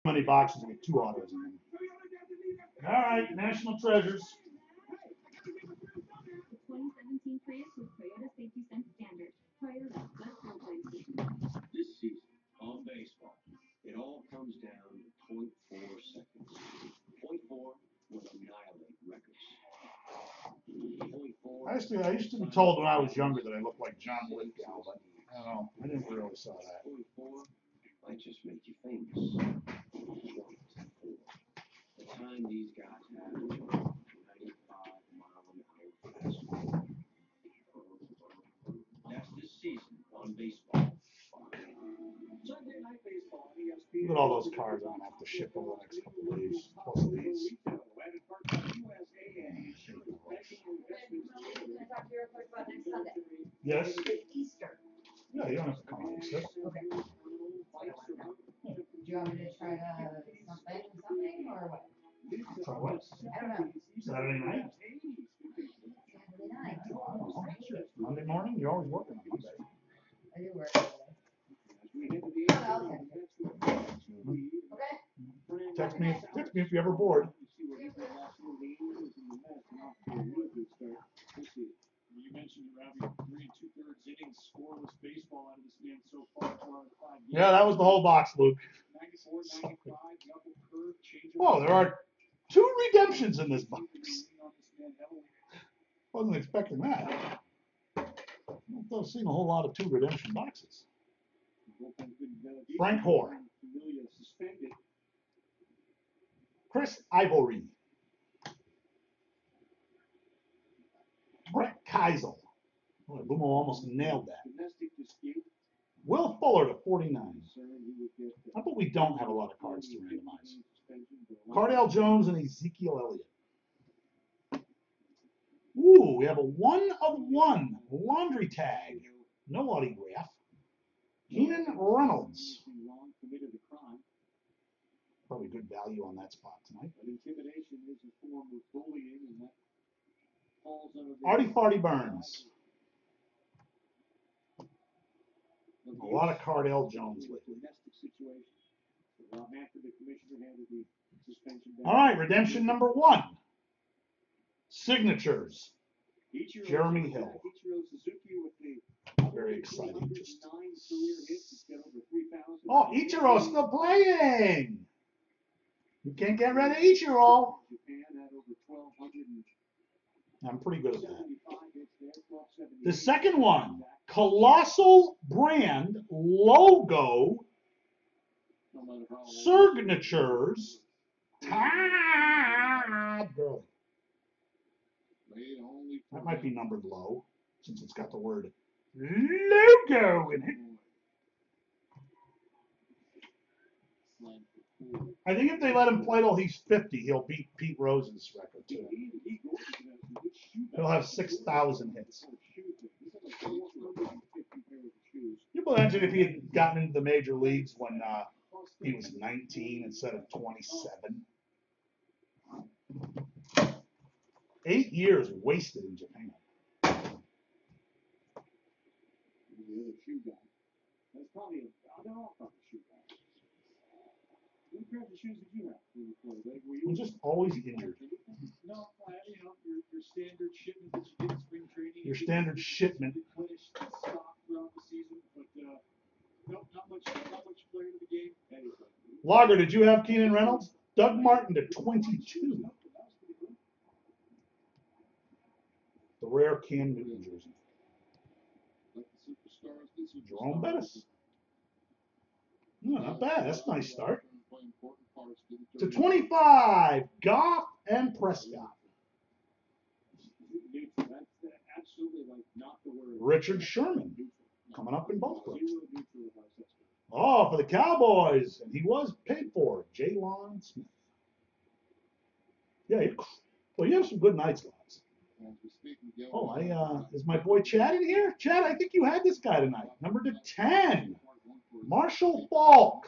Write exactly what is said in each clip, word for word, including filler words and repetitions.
many boxes with two autos in them. All right, National Treasures. twenty seventeen Prius with Toyota Safety Sense Standard. Toyota's best road team. This season, on baseball, it all comes down to point four seconds. Point four will annihilate records. Point four. I used to, I used to be told when I was younger that I looked like John Lithgow, but I don't know. I didn't really saw that. Point four might just make you famous. The time these guys have ninety-five mile an hour fastball. That's this season on baseball. Sunday night baseball on E S P N. Look at all those cars I'm gonna have to ship over the next couple of days. Plus these. Yes. Easter. Yeah, you don't have to come on Easter. Okay. Do you want me to try to something, something, or what? Try what? I don't know. Saturday night? Saturday night. I don't know. Monday morning? You're always working on Monday. I do work today. Oh, I'll text you. Okay. Text me, text me if you're ever bored. You mentioned you're having three and two thirds innings scoreless baseball out of this man so far. Five Yeah, that was the whole box, Luke. ninety-four, ninety-five, double curve, change. Oh, there are two redemptions in this box. Wasn't expecting that. I've seen a whole lot of two redemption boxes. Frank Hoare. Chris Ivory. Brett Keisel. Oh, Lumo almost nailed that. Will Fuller to forty-nine. How about we don't have a lot of cards to randomize? Cardell Jones and Ezekiel Elliott. Ooh, we have a one of one laundry tag. No autograph. Keenan Reynolds. Probably good value on that spot tonight. Artie Farty Burns. A lot of Cardell Jones lately. All right, redemption number one. Signatures. Jeremy Hill. Very exciting. Just... Oh, Ichiro's still playing. You can't get rid of Ichiro. I'm pretty good at that. The second one, Colossal Brand Logo Signatures Todd Gurley. That might be numbered low since it's got the word logo in it. I think if they let him play till he's fifty, he'll beat Pete Rose's record too. He'll have six thousand hits. You imagine if he had gotten into the major leagues when uh, he was nineteen instead of twenty-seven. Eight years wasted in Japan. That's probably a, they're all probably shoe guys. What pair of shoes did you have when you played? Like, were you I'm just always injured. No, you know, your, your standard shipment that you did in spring training. Your standard shipment. Replenished stock throughout the season, but uh, no, not much, not much player to the game. Anyway. Logger, did you have Keenan Reynolds? Doug Martin to twenty-two. The rare Cam Newton jersey. Jerome Bettis. No, not bad. That's a nice start. To twenty-five, Goff and Prescott. Richard Sherman coming up in both clubs. Oh, for the Cowboys, and he was paid for. Jaylon Smith. Yeah, you, well, you have some good nights, guys. Oh, I uh, is my boy Chad in here? Chad, I think you had this guy tonight. Number to ten, Marshall Falk.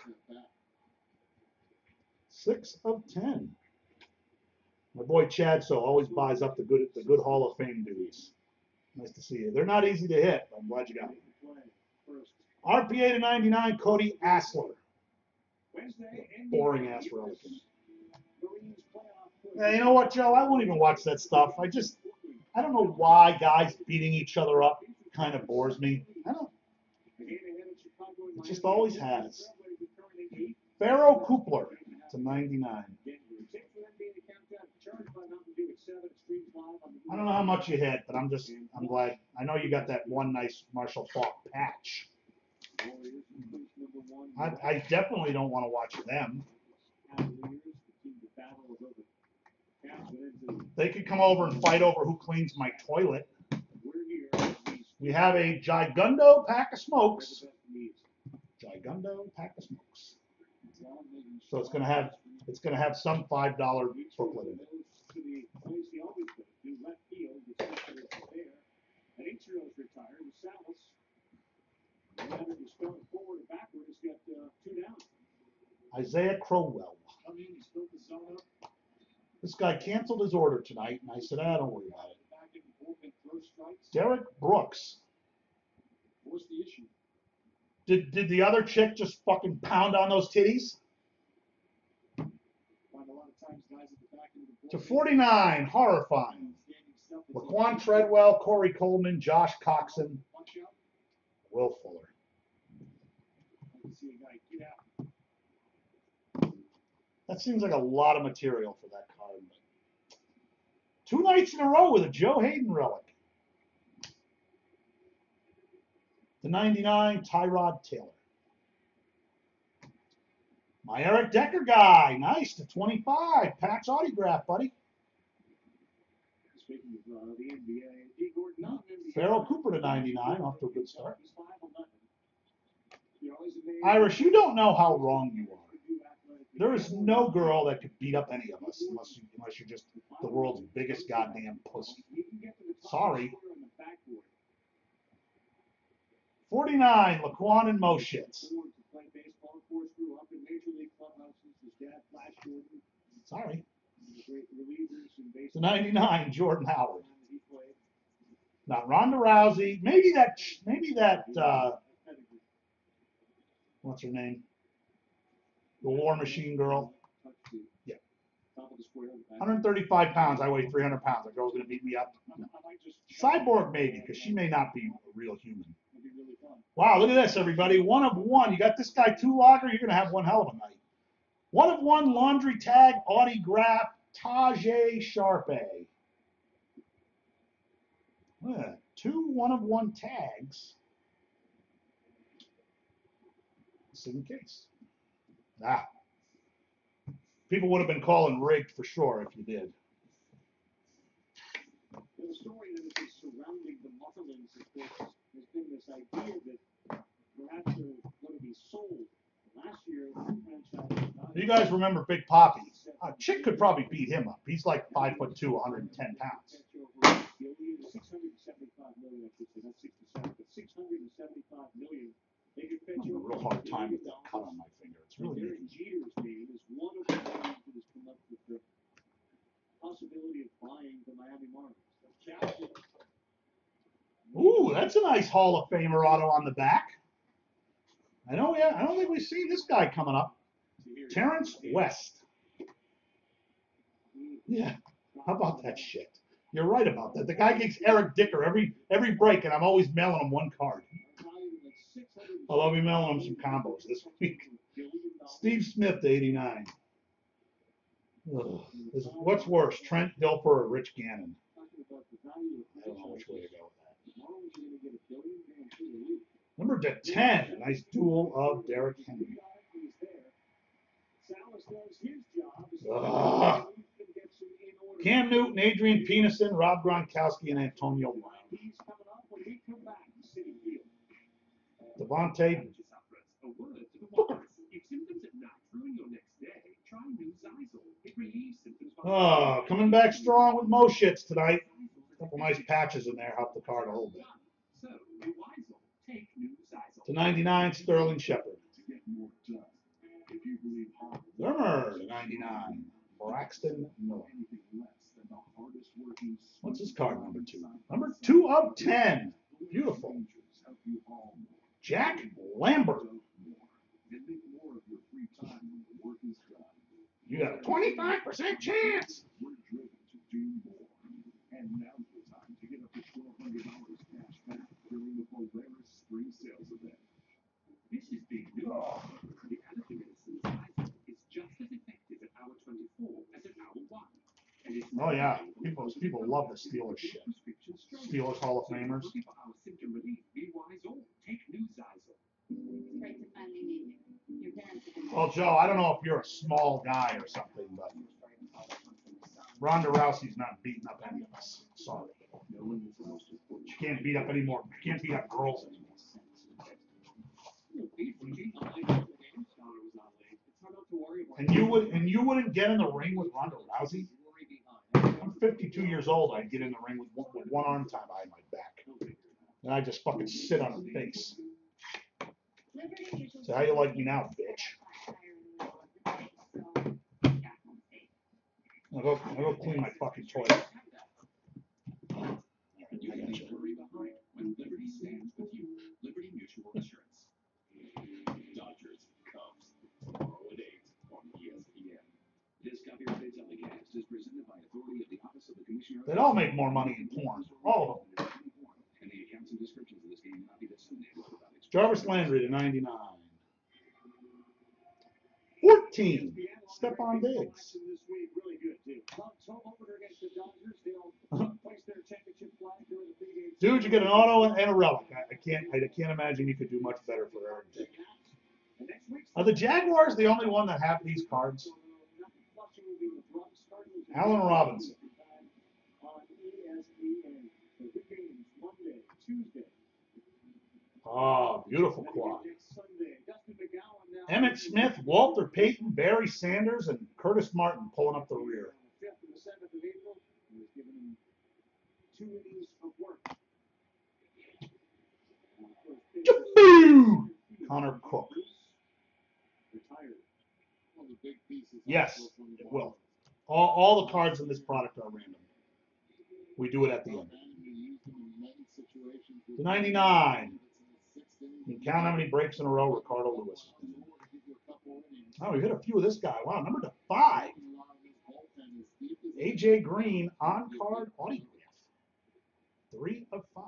Six of ten. My boy Chad so always buys up the good the good Hall of Fame dudes. Nice to see you. They're not easy to hit. But I'm glad you got them. R P A to ninety-nine, Cody Asler. Wednesday, Boring ass relic in it. Marines playoff push. Yeah, you know what, Joe? I won't even watch that stuff. I just, I don't know why guys beating each other up kind of bores me. I don't. It just always has. Pharaoh Coupler to ninety-nine. I don't know how much you hit, but I'm just, I'm glad. I know you got that one nice Marshall Faulk patch. I, I definitely don't want to watch them. They could come over and fight over who cleans my toilet. We have a Gigundo pack of smokes. Gigundo pack of smokes. So it's gonna have it's gonna have some five dollar booklet in it. Isaiah Crowell. This guy canceled his order tonight, and I said, ah, don't worry about it. Derek Brooks. What's the issue? Did did the other chick just fucking pound on those titties? Find a lot of times guys at the back end of the To board- forty-nine, horrifying. Laquan Treadwell, Corey Coleman, Josh Coxon, Punch out. Will Fuller. I can see a guy get out. That seems like a lot of material for that card. But two nights in a row with a Joe Hayden relic. To ninety-nine, Tyrod Taylor. My Eric Decker guy, nice to twenty-five. Patch autograph, buddy. Speaking of uh, the N B A, D. Gordon, not an N B A. Farrell Cooper to ninety-nine, off to a good start. He's five on nothing. You know, he's a man- Irish, you don't know how wrong you are. There is no girl that could beat up any of us unless you unless you're just the world's biggest goddamn pussy. He can get to the top Sorry. scorer on the backboard. forty-nine, Laquan and Moschitz. Born to play baseball, of course, grew up in major league clubhouses. His dad, Flash Gordon, Sorry. one of the great relievers in To baseball. ninety-nine, Jordan Howard. He played. Not Ronda Rousey. Maybe that. Maybe that. Uh, what's her name? The War Machine girl. Touch to Yeah. top of the square. one hundred thirty-five pounds. I weigh three hundred pounds. That girl's gonna beat me up. No. I might just Cyborg maybe, because she may not be a real human. It'd be really fun. Wow, look at this, everybody. One of one. You got this guy two logger. You're gonna have one hell of a night. One of one laundry tag autograph Tajay Sharpe. Yeah, two one of one tags. Just in case. Ah. People would have been calling rigged for sure if you did. And the story that has been surrounding the Motherlands, of course, has been this idea that perhaps they're going to be sold. Last year, the franchise. You guys remember Big Poppy? Uh, Chick could probably beat him up. He's like five foot two, one hundred ten pounds. six hundred seventy-five million, I should say, not sixty-seven, but six hundred seventy-five million. They could I'm fetch having a over real hard a time billion with that cut on dollars. my finger. It's really Derek making Jeter's name is one of the names that has come up with the possibility of buying the Miami Marlins. The captain. Ooh, that's a nice Hall of Famer auto on the back. I know, yeah. I don't think we've seen this guy coming up. Terrence West. Yeah. How about that shit? You're right about that. The guy gets Eric Dicker every every break, and I'm always mailing him one card. Although I'll be mailing him some combos this week. Steve Smith to eighty-nine. Ugh. This- What's worse, Trent Dilfer or Rich Gannon? I don't know which way to go with that. Number to ten, a nice duel of Derrick Henry. Ugh. Cam Newton, Adrian Peterson, Rob Gronkowski, and Antonio Brown. Devontae Booker. Oh, coming back strong with Mo shits tonight. A couple nice patches in there, help the card a little bit. To ninety-nine, Sterling Shepard. Zermer to ninety-nine, Braxton Miller. What's his card, number two? Number two of ten. Beautiful. Jack Lambert. You got a twenty-five percent chance. We're driven to do more. And now's the time to get up to twelve hundred dollars cash back during the Polaris Spring Sales event. This is big news. The Alligator Synthesizer is just as effective at hour twenty-four as at hour one. And it's Oh yeah, people people love the Steelers shit. Steelers Hall of Famers. Looking for our symptom relief, be wise all. Take Newsizer. It's great to finally meet you. Your parents have been. Well, Joe, I don't know if you're a small guy or something, but Ronda Rousey's not beating up any of us. Sorry. She can't beat up anymore. She can't beat up girls anymore. And you would and you wouldn't get in the ring with Ronda Rousey? I'm fifty-two years old. I'd get in the ring with one, with one arm tied behind my back. And I just fucking sit on her face. So how you like me now, bitch? I'll go, I'll go clean my fucking toilet. You can leave worry behind when Liberty stands with you. Liberty Mutual Insurance. Dodgers, Cubs, tomorrow at eight on E S P N. This copyrighted telecast is presented by authority of the Office of the Commissioner. They'd all make more money in porn. All of them. And the accounts and descriptions of this game will not be disseminated without Jarvis Landry to ninety-nine. fourteen. Stephon Diggs. This week, really good too. Top opener against the Dodgers. They'll place their championship flag during the pregame. Dude, you get an auto and a relic. I, I can't I can't imagine you could do much better for Aaron Dick. Are the Jaguars the only one that have these cards? Allen Robinson. On E S P N. The good games Monday, Tuesday. Oh, beautiful quad. Sunday. Dustin McGowan now. Emmett Smith, Walter Payton, Barry Sanders, and Curtis Martin pulling up the rear. fifth and the seventh of April. He was given him two innings of work. Jaboo! Connor Cook. Retired. One of the big pieces. Yes, it will. All, all the cards in this product are random. We do it at the end. To ninety-nine. You can count how many breaks in a row Ricardo Lewis. Oh, we hit a few of this guy. Wow, number to five. A J Green on card autograph. Three of five.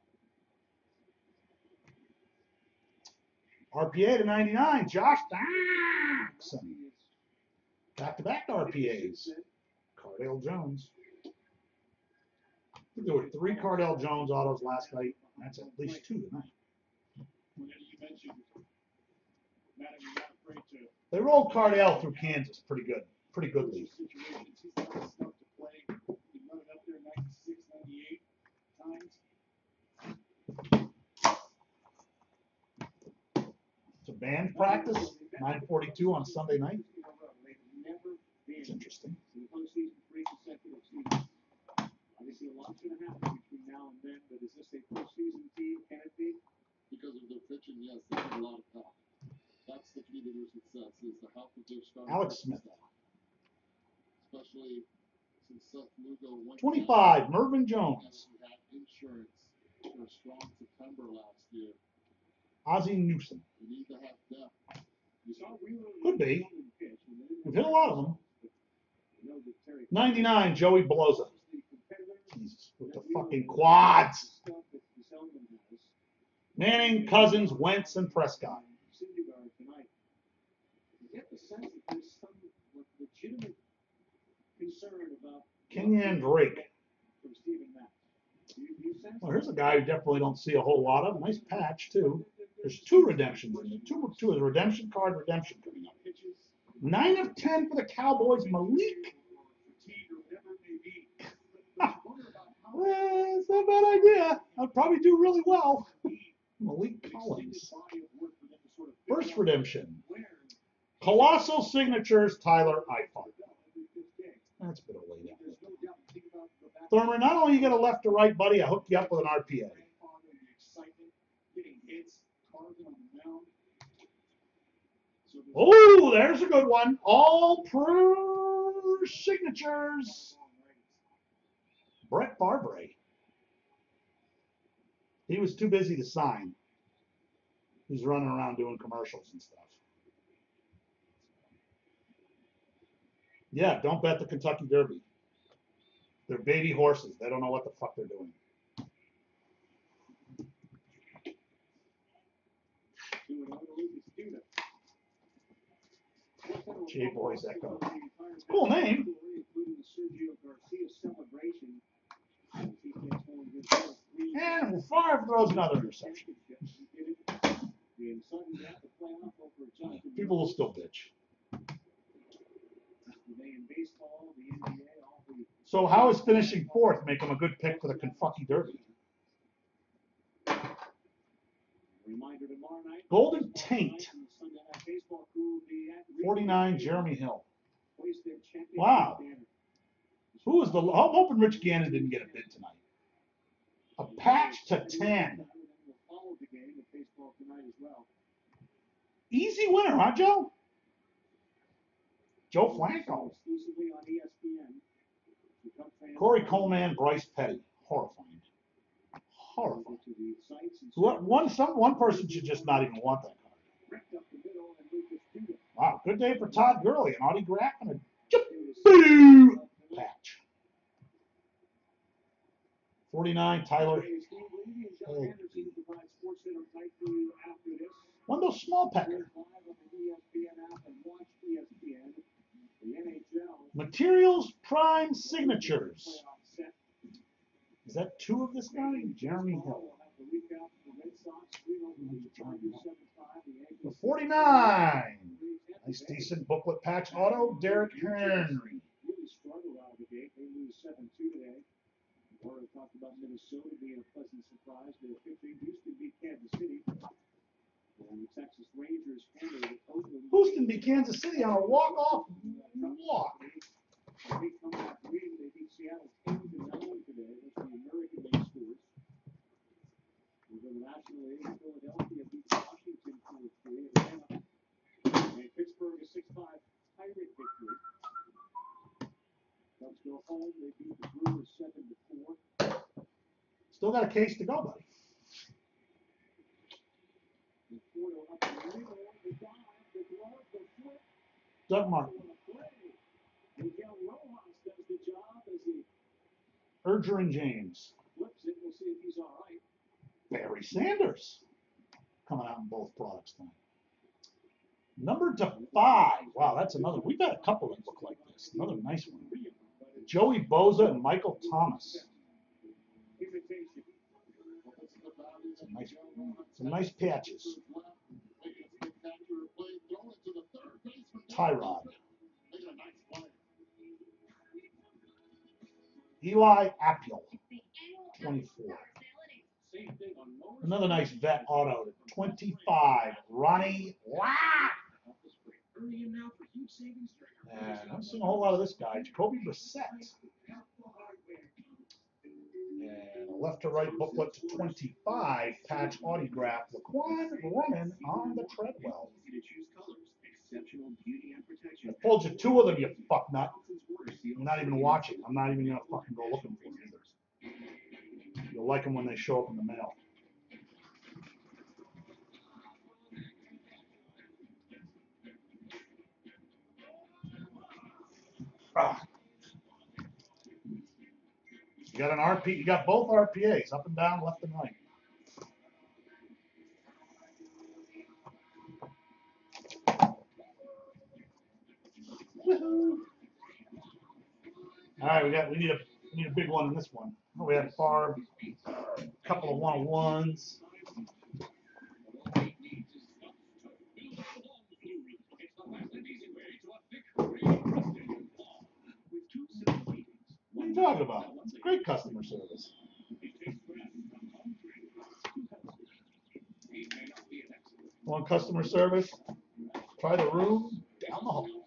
R P A to ninety-nine. Josh Jackson. Back-to-back R P As. Cardale Jones. I think there were three Cardale Jones autos last night. That's at least two tonight. They rolled Cardale through Kansas pretty good. Pretty good lead. It's a band practice, nine forty-two on Sunday night. It's interesting. Obviously, a lot's going to happen between now and then, but is this a postseason team? Can it be? Because of their pitching, yes, they have a lot of help. That's the key to their success, is the help of their starting Alex Smith. staff. Especially since Seth Lugo went twenty-five, down, Mervyn and Jones. who had insurance for a strong September last year. Ozzie Newsom. We need to have depth. You saw Wheeler Could be. pitch, and they didn't We've hit a lot of them. know that Terry ninety-nine, Joey Beloza. was the competitor. Jesus, with the fucking quads. Stuff that Selman has. Manning, Cousins, Wentz, and Prescott. Syndergaard tonight. You get the sense that there's some legitimate concern about Kenyon Drake. from Stephen Matz. Do you, do you sense Well, here's a guy you definitely don't see a whole lot of. Nice patch, too. There's two redemptions in it. Two, two is a redemption card, redemption coming up. pitches, Nine of ten for the Cowboys. Malik. fatigue, or whatever it may be? But you wonder about how Eh, it's not a bad idea. I'd probably do really well. Malik extended Collins. body of work for them to sort of figure First out redemption. where Colossal signatures, Tyler Eifert. every fifth game. That's a bit of a late There's no doubt. Think about the back. Thurman, not only you get a left to right, buddy, I hooked you up with an R P A. Grandfather and the excitement, getting hits, carving on the mound. So there's Oh, there's a good one. All pro signatures. long rights. Brett Favre. He was too busy to sign. He's running around doing commercials and stuff. Yeah, don't bet the Kentucky Derby. They're baby horses. They don't know what the fuck they're doing. J Boys Echo. Cool name. And Favre throws another interception. People will still bitch. So how is finishing fourth make him a good pick for the Kentucky Derby? Golden Taint. forty-nine, Jeremy Hill. Wow. Who is the... I'm hoping Rich Gannon didn't get a bid tonight. A patch to ten. Easy winner, huh, Joe? Joe Flacco. Corey Coleman, Bryce Petty. Horrifying. Horrifying. What, one, some, one person should just not even want that card. Wow, good day for Todd Gurley. An autograph and a boo patch. forty-nine, Tyler. Oh. One of those small packer. Materials Prime Signatures. Is that two of this guy? Jeremy Hill. The forty-nine. Nice decent booklet patch auto. Derrick Henry. Warren talked about Minnesota being a pleasant surprise. They're fifteen. Houston beat Kansas City. And the Texas Rangers handled Oakland. Houston beat Kansas City on a walk-off walk. They come back win. They beat Seattle ten to nine today. That's the American League scores. Over the National League, Philadelphia beat Washington four three. Atlanta and Pittsburgh a six five Pirate victory. Cubs go home. They beat the Brewers seven to four. Still got a case to go, buddy. Doug Martin. Ergerin James. Barry Sanders. Coming out in both products tonight. Number to five. Wow, that's another. We've got a couple that look like this. Another nice one. Joey Bosa and Michael Thomas. Some nice, some nice patches. Tyrod. Eli Apple. twenty-four. Another nice vet auto to twenty-five. Ronnie Wow. And I haven't seen a whole lot of this guy. Jacoby Brissett. And a left to right booklet to twenty-five. Patch autograph. Laquan Roman on the Treadwell. I told you two of them, you fuck nut. You're not even watching. I'm not even going to fucking go looking for them either. You'll like them when they show up in the mail. Ah. You got an R P, you got both R P As, up and down, left and right. Woohoo. All right, we got we need a we need a big one in this one. Oh, we had Favre, a couple of one on ones. What are you talking about? It's great customer service. Want customer service? Try the room down the hall.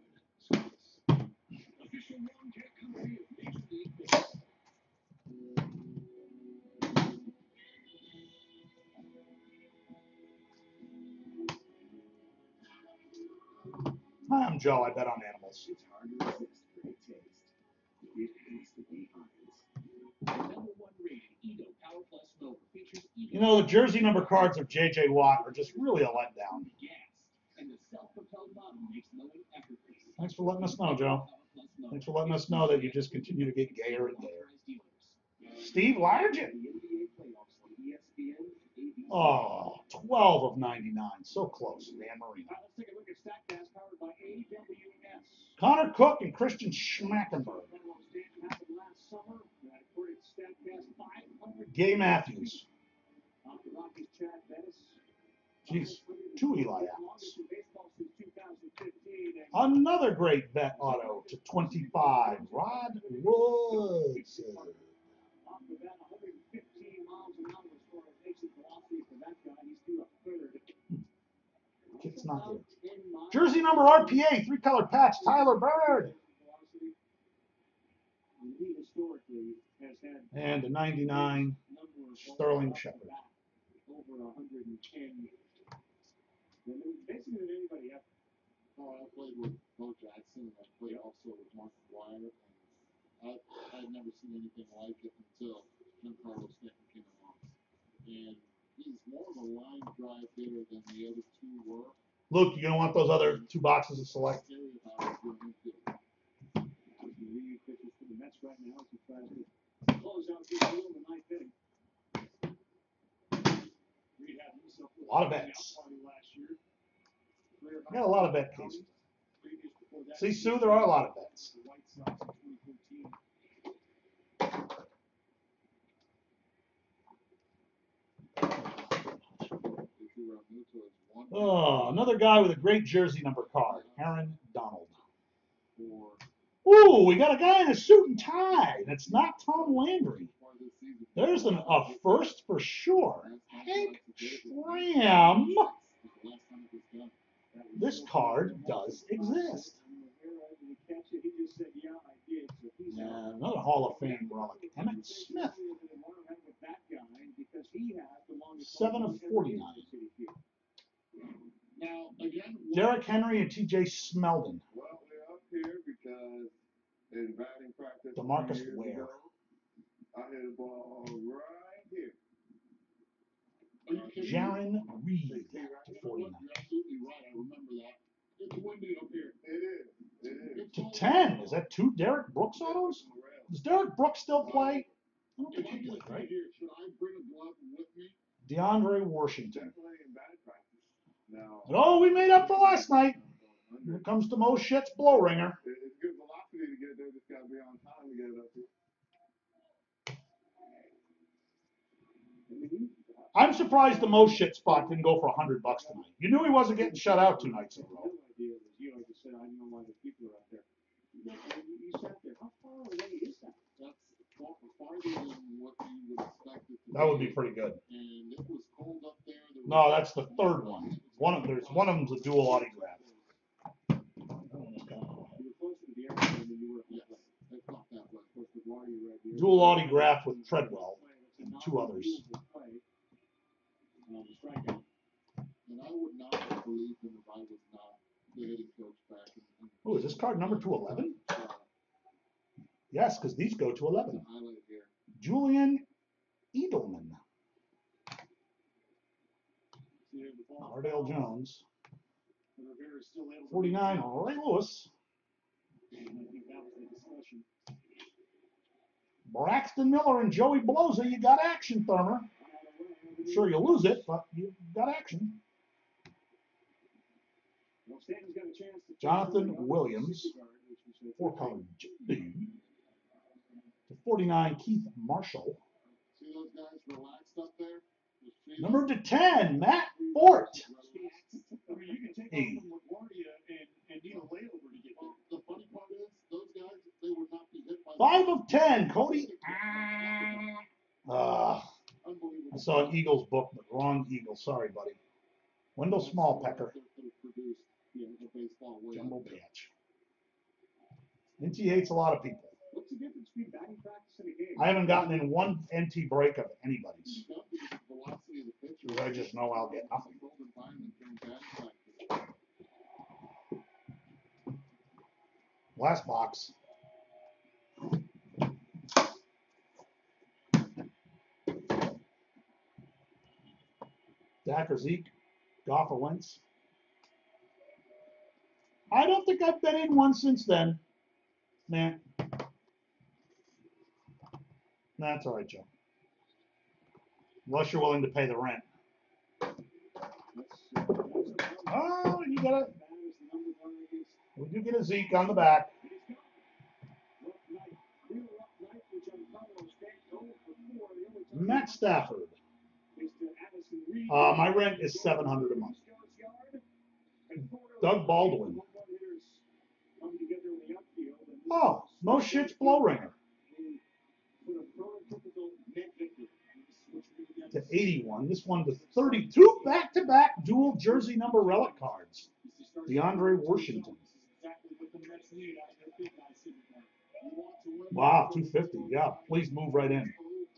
Hi, I'm Joe. I bet on animals. It's hard to resist great taste. It has to be Heinz. You know, the jersey number cards of J J Watt are just really a letdown. Thanks for letting us know, Joe. Thanks for letting us know that you just continue to get gayer and gayer. Steve Largent. Oh, twelve of ninety-nine. So close. Dan Marino. All right, let's take a look at StatCast powered by A W S. Connor Cook and Christian Schmackenberg. Last summer, uh, according to StatCast, five hundred Gay Matthews. off the Rockies, Chad Bettis. Jeez, two Eli Apples. Longest in baseball since two thousand fifteen. And Another great vet auto to twenty-five. Rod Woods. off the bat, one hundred fifteen miles an hour as far as exit velocity for that guy. He's through a third. Kid's not here. Jersey number R P A, three color patch, Tyler Bird. Velocity. And he historically has had And a ninety-nine, number of Sterling balls off the Shepard. bat, over one hundred ten. And then basically than anybody else. Oh, I played with Bo Jackson, and I played also with Mark McGwire, and I I'd never seen anything like it until Giancarlo Stanton came along. And he's more of a line drive hitter than the other two were. Luke, you gonna want those other two boxes to select? Scary about it when he did. Ozzie Reed pitches for the Mets right now as he tries to close out this deal in the ninth inning. Reed had himself A lot of a bets. party last year. Career I got a lot of bet high cases. previous before that See, Sue, there are a lot of bets. the White Sox in twenty fourteen. If you were new to it, one Oh, another guy with a great jersey number card, Aaron Donald. for Ooh, we got a guy in a suit and tie. That's not Tom Landry. part of this season. There's an, a first for sure. Last time Hank Sox did it was Schramm. the last time it was done. This card does exist. Did he catch it? He just said, yeah, I did. So he's out. And another Hall of Fame relic, Emmett Smith. Seven of forty-nine. Now, again, what- Derrick Henry and T J Smeldon. Well, we're up here because in batting practice DeMarcus two years Ware. ago, I hit a ball right here. are you kidding me? Jaron Reed to You're forty-nine. absolutely right. I remember that. It's windy up here. It is. It is. To ten. Is that two Derek Brooks autos? Does Derek Brooks still play? I don't If think I he get played, right? here, should I bring a glove with me? DeAndre Washington. Definitely in batting practice. Now, And oh, we made up for last night. When it comes to Mo Shit's blow ringer. it- it's good velocity to get there. Just gotta be on time to get it up here. I'm surprised the Mo Shit spot didn't go for a hundred bucks tonight. You knew he wasn't getting shut out two nights in a row. No idea. You know, just said, I know why the people are out there. You, you sat there. How far away is that? That's far, farther than what you would expect it to That would be pretty good. And it was cold up there. There No, was- that's the third one. One of there's one of them's a dual autograph. You were closer to the airplane than you were at the Yes, plane. it's not that way. Of course, the water you were at the Dual airplane. autograph with Treadwell It's a and two others. non-renewable play. Um, the strikeout. And I would not have believed him if I was not the hitting coach back in. in Oh, is this card number to eleven? Uh, Yes, because these go to eleven. highlight here. Julian Edelman. See, there's the ball. Ardale Jones. And Rivera is still able to- forty-nine, Ray Lewis. And I think that was the discussion. Braxton Miller and Joey Bloza. You got action, Thurmer. I'm sure you'll lose it, but you got action. Well, Stanton's got a chance to- Jonathan Williams. Which was a- Four color Judy. To forty-nine, Keith Marshall. See those guys relaxed up there? Those trees? Number to ten, Matt Fort. I mean, you can take Hey. off from LaGuardia and, and need a layover to get there. Well, the funny part is, those guys, they would not be hit by. Five of ten, Cody. Uh, Unbelievable. I saw an Eagles book, but wrong Eagle. Sorry, buddy. Wendell Smallpecker, Produced, you know, the baseball way jumbo up there. patch. N T hates a lot of people. What's the difference between batting practice and a game? I haven't gotten in one N T break of anybody's. You know, because the velocity of the pitcher. Because I just know I'll get nothing. Controlled environment during batting practice. Last box. Dak or Zeke, Goff or Wentz. I don't think I've been in one since then. Nah. That's all right, Joe. Unless you're willing to pay the rent. Oh, you got it. We do get a Zeke on the back. Matt Stafford. Uh, my rent is seven hundred a month. Doug Baldwin. Oh, Mo Shit's Blow Ringer. To eighty-one. This one to thirty-two back-to-back dual jersey number relic cards. DeAndre Washington. Wow, two fifty. Yeah, please move right in.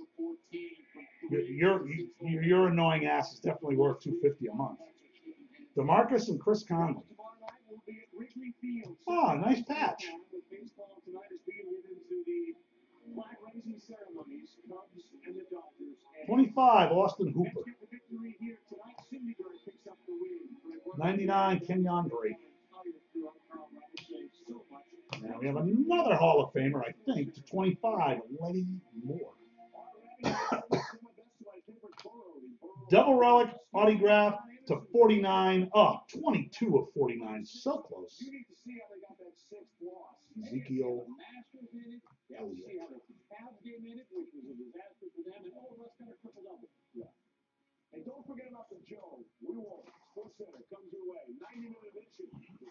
Your, your, your annoying ass is definitely worth two fifty a month. DeMarcus and Chris Conley. Oh, nice patch. twenty-five, Austin Hooper. ninety-nine, Kenyon Drake. Now we have another Hall of Famer, I think, to twenty-five, Lenny Moore. Double relic autograph to forty-nine. Oh, twenty-two of forty-nine. So close. Ezekiel Elliott. And don't forget about the Joe. We won't. Sports Center comes your way. ninety minute edition.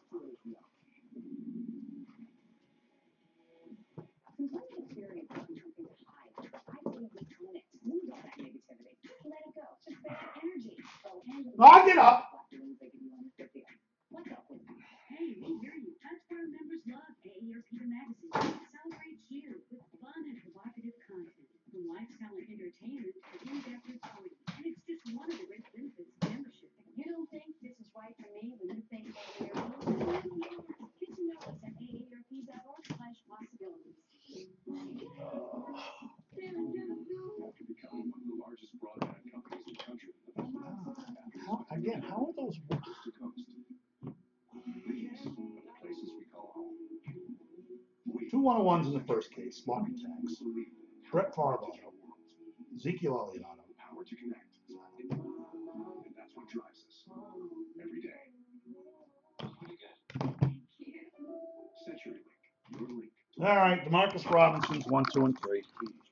Sometimes it's very important something to hide. I think we own it. Lose all that negativity. Let it go. Just bear energy. Oh, and I'll get up. What's up with that? Hey, we hear you. That's why members love A A R P the magazine. It celebrates you with fun and provocative content, from lifestyle and entertainment to in-depth reporting. And it's just one of the great benefits of membership. You don't think this is right for me when you think A A R P? Get to know us at A A R P dot org slash possibilities. After becoming one of the largest broadband companies in the country, How, again, how are those? coast to coast. These are the places we call home. We Two one oh ones in the first case. Lock and tags. believe Brett Favre auto. Ezekiel Elliott auto. power to connect. And that's what drives us every day. CenturyLink, your link. All right, DeMarcus Robinson's one, two, and three.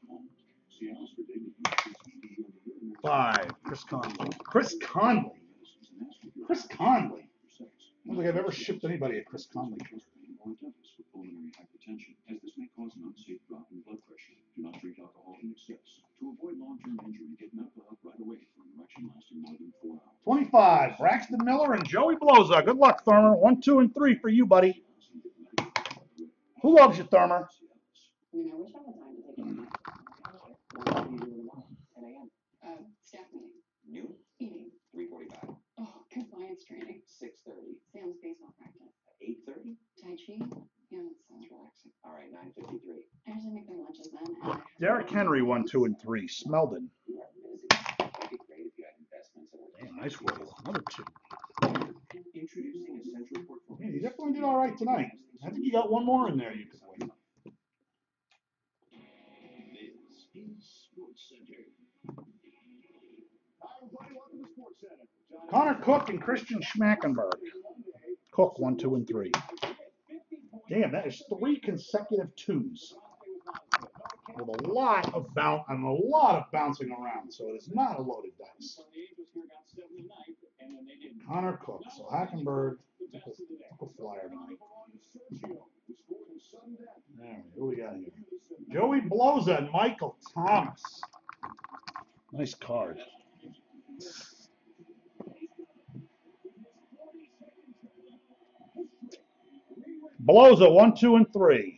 Five. Chris Conley. Chris Conley. Chris Conley. I don't think I've ever shipped anybody a Chris Conley card. Pulmonary hypertension, as this may cause an unsafe drop in blood pressure. Do not drink alcohol in excess. To avoid long-term injury, get medical help right away for an erection lasting more than four hours. twenty-five. Braxton Miller and Joey Bloza. Good luck, Thurmer. One, two, and three for you, buddy. Who loves you, Thurmer? I mean, I wish I had time to take a nap. What do you do tomorrow? ten a m Uh, staff meeting. Noon? Eating. three forty-five. Oh, compliance training. six thirty. Sam's baseball practice. eight thirty? Tai Chi. Yeah, that sounds relaxing. All right, nine fifty-three. I usually make their lunches then. And I have Derrick Henry, one, two, and three. Smeldon. You are busy. It'd be great if you had investments that were Damn, nice roll. Another two. introducing Essential Portfolio. Yeah, you definitely did all right tonight. I think you got one more in there you could win. This is Sports Center. Hi, everybody. Welcome to Sports Center. John Connor Cook and Christian Schmackenberg. Cook, one, two, and three. Damn, that is three consecutive twos. With a lot of bounce and a lot of bouncing around, so it is not a loaded dice. Connor Cook, so Hackenberg took a, took a flyer tonight. There, who we got here? Joey Bloza and Michael Thomas. Nice card. Bloza, one, two, and three.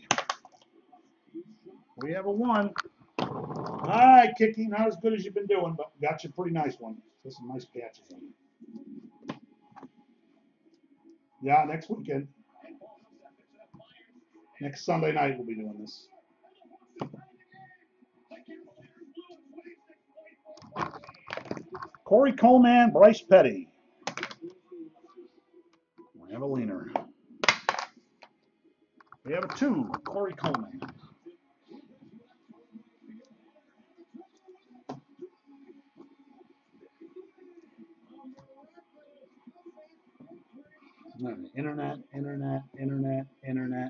We have a one. All right, Kiki, not as good as you've been doing, but got you a pretty nice one. There's some nice patches on it. Yeah, next weekend. Next Sunday night we'll be doing this. Corey Coleman, Bryce Petty. We have a leaner. We have a two, Corey Coleman. All right, internet, internet, internet, internet.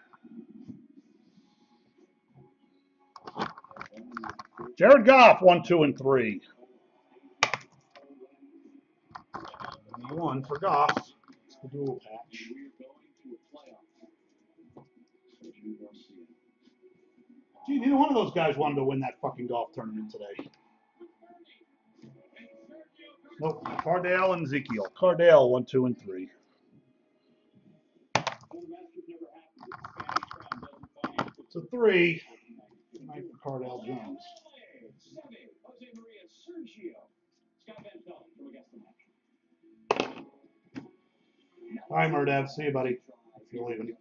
Jared Goff, one, two, and three. One for Goff. It's the dual patch. Gee, neither one of those guys wanted to win that fucking golf tournament today. Nope. Cardale and Ezekiel. Cardale, one, two, and three. It's a three. Tonight for Cardale Jones. All right, Murdev. See you, buddy. If you're leaving.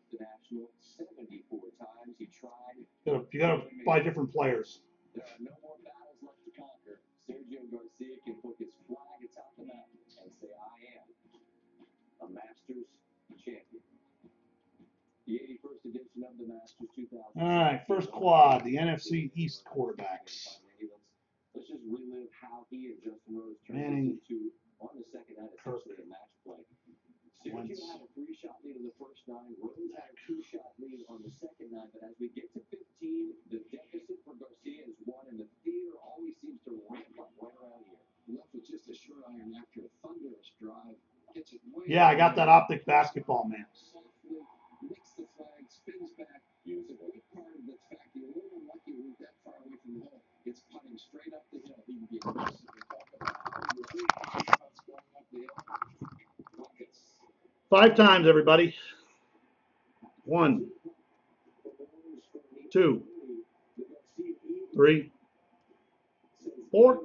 You gotta, you gotta buy different players. There are no more battles left to conquer. Sergio Garcia can put his flag atop the mountain and say, I am a Masters champion. The eighty-first edition of the Masters two thousand. All right, first quad, the N F C East quarterbacks. Let's just relive how he and Justin Rose turned Manning, into, on the second night, essentially a match play. Sergio Wentz. had a three-shot lead in the first nine. Rose had a two-shot lead on the second nine. But as we get to fifteen, the deficit for Garcia is one, and the theater always seems to ramp up right around here. Left with just a short iron after a thunderous drive. Gets it way Yeah, I got that optic basketball, man. softly, nicks the flag, spins back. It's a great part of the fact you're a little unlucky to root that far away from the hole. It's putting straight up the hill. He can be aggressive and talk about how he really cuts going up the hill. Buckets. Five times, everybody. One, two, three, four.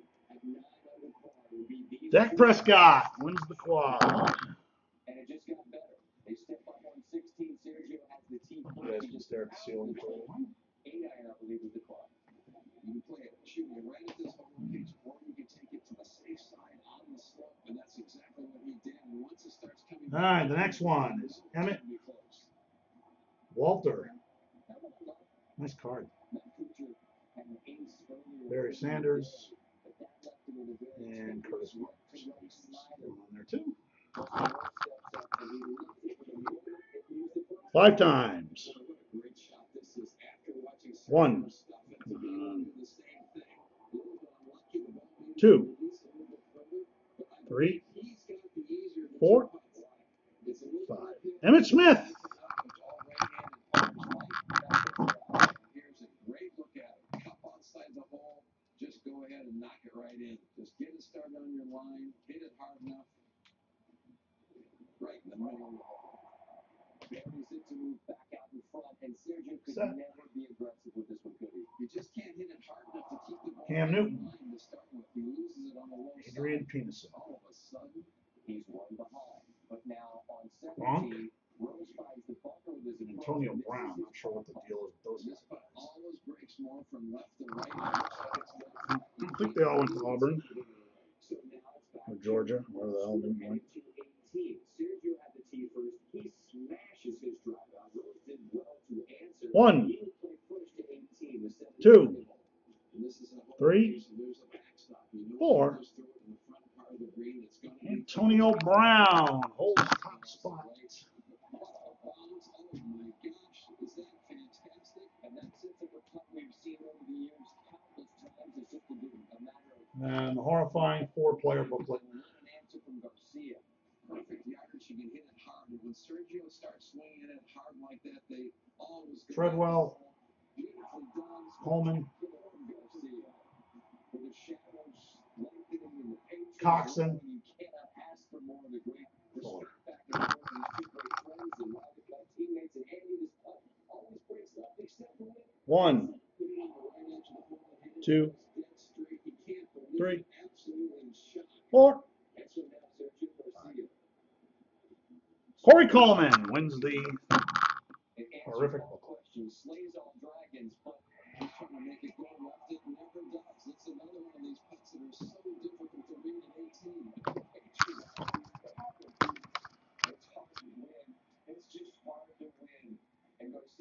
Dak Prescott wins the quad. And it just got better. They step up on sixteen. Sergio has the team. You guys can stare at the ceiling for a while. Eight iron, I believe, was the clock. You can play it shooting it right at this home pitch, or you can take it to the safe side on the slope, and that's exactly what he did. And once it starts coming All right, the next one is Emmett Walter. Nice card. Barry Sanders and Curtis Marks. Still on there too. Five times. One. Come on. Two. Three. Four. Five. Emmitt Smith. Here's a great look at it. Cup outside the hole. Just go ahead and knock it right in. Just get it started on your line. Hit it hard enough. Right in the middle of the hole. Buries it to move back out in front. And Sergio could Set. never be aggressive with this one, could he? You just can't hit it hard enough to keep the ball Cam Newton. to start with. He loses it on the low Adrian side. Peterson. All of a sudden, he's one behind. But now on Gronk. seventeen, Rose finds the bunker with his And Antonio Brown. Not sure what the deal is with those This guys. put all those breaks more from left to right. I don't think they all went to Auburn So now it's back or Georgia, where the hell they went. to eighteen. Sergio had the tee first. He smashes his drive out. Rose did well to answer. One. He would play first to eighteen. The seventeen Two. hole. And this is a hole Three. case, there's a backstop. You know, Four. just throw it in the front part of the green. It's gonna be Antonio Brown holds top spot. Oh my gosh, is that fantastic? And that sets up a putt we've seen over the years countless times. It's just a, a matter of And the horrifying four-player booklet. an answer from Garcia. Perfect yardage. You can hit it hard. And when Sergio starts swinging it hard like that, they always go Treadwell, beautifully done. Coleman, Garcia. With the shadows lengthening and the pages Coxon. rolling, you cannot ask for more of the great Fuller. respect back and forth. These two great friends and Wildcat teammates, and Andy this putt always breaks up except for when One, put it on the right edge of the hole and hit it two, dead straight. You can't believe three, it. Absolutely in shock. four. And so now Sergio Garcia. Corey Coleman wins the It answers horrific all booklet. questions, slays all dragons, but he's trying to make it go left. It never does. It's another one of these putts that are so difficult to read at eighteen. It's hard to win. It's just hard to win. And Garcia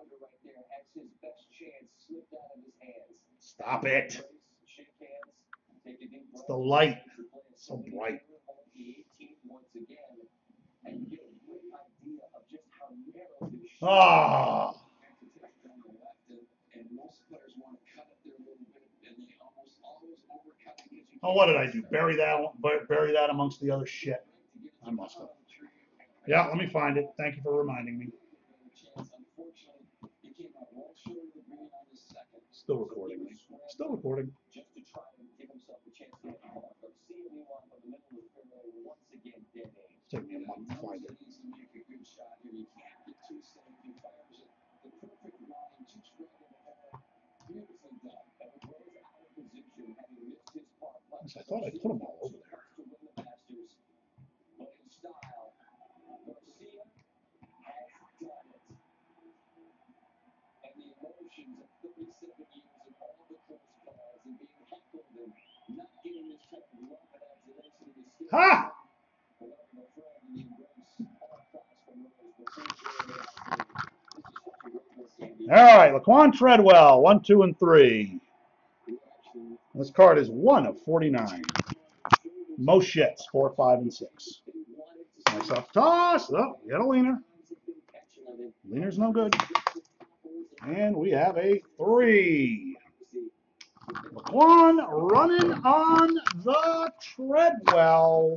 wonder right there as his best chance slipped out of his hands. Stop it. Shake hands, take a deep It's breath. the light. You're playing So bright. the eighteenth once again, and you get a great idea of just how narrow this shot Ah. is. On the left, and, and most players want to cut it there a little bit, and they almost always overcut it because you Oh, what did I do? Bury that, bur- bury that amongst the other shit. I must have. Yeah, let me find it. Thank you for reminding me. Unfortunately, he came out well short of the green on the second. Still recording me. Still recording. Just to try and give himself a chance to get the ball. Garcia, meanwhile, in the middle of the fairway, once again dead aim. It's taking me a month to find it. He's to make a good shot here. You can't get too safe. He fires it the perfect line, two straight in the hole. Beautifully done. And the Rose out of position, having missed his par. Yes, I thought I put them all over there. To win the Masters, but in style, Garcia has done it. And the emotions of thirty-seven years of all the close calls and being heckled and not getting this type of love and adulation is still Ha! welcome a friend in the embrace all across from Rose. But thank you very much. This is such a great look, Andy. All right, Laquan Treadwell, one, two, and three. Reaction. This card is one of forty-nine. Most shits, four, five, and six. Nice up toss. Oh, we got a leaner. Leaner's no good. And we have a three. Laquan running on the Treadwell.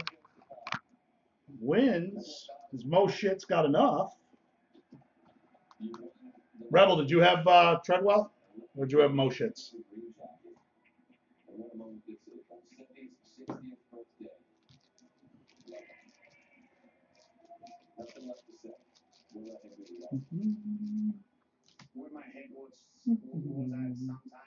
Wins. Because most shit's got enough. Rebel, did you have uh, Treadwell? Or did you have Mo Shits? Where my head was, was at sometimes.